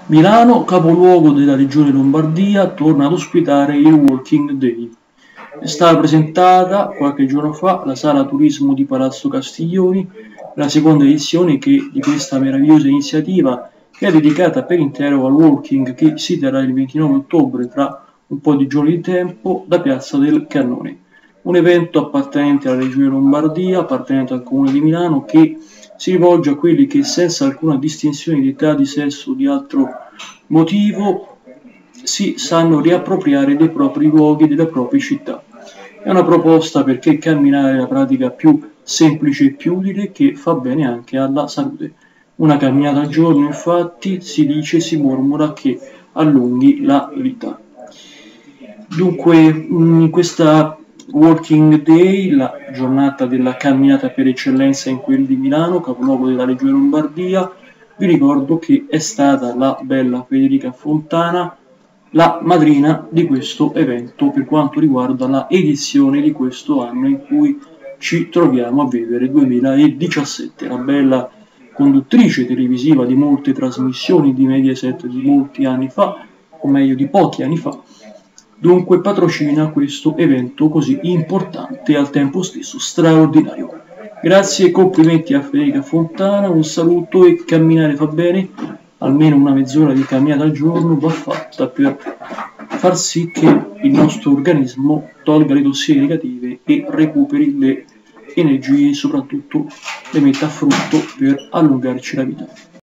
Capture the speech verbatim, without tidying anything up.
Milano, capoluogo della regione Lombardia, torna ad ospitare il Walking Day. È stata presentata qualche giorno fa alla Sala Turismo di Palazzo Castiglioni, la seconda edizione che, di questa meravigliosa iniziativa che è dedicata per intero al walking, che si terrà il ventinove ottobre, tra un po' di giorni di tempo, da Piazza del Cannone. Un evento appartenente alla regione Lombardia, appartenente al comune di Milano, che si rivolge a quelli che senza alcuna distinzione di età, di sesso o di altro motivo si sanno riappropriare dei propri luoghi e delle proprie città. È una proposta perché camminare è la pratica più semplice e più utile, che fa bene anche alla salute. Una camminata al giorno, infatti, si dice, si mormora, che allunghi la vita. Dunque, in questa Walking Day, la giornata della camminata per eccellenza in quel di Milano, capoluogo della regione Lombardia, vi ricordo che è stata la bella Federica Fontana la madrina di questo evento per quanto riguarda la edizione di questo anno in cui ci troviamo a vivere, duemiladiciassette. La bella conduttrice televisiva di molte trasmissioni di Mediaset di molti anni fa, o meglio di pochi anni fa, dunque patrocina questo evento così importante e al tempo stesso straordinario. Grazie e complimenti a Federica Fontana, un saluto, e camminare fa bene, almeno una mezz'ora di camminata al giorno va fatta per far sì che il nostro organismo tolga le tossine negative e recuperi le energie e soprattutto le metta a frutto per allungarci la vita.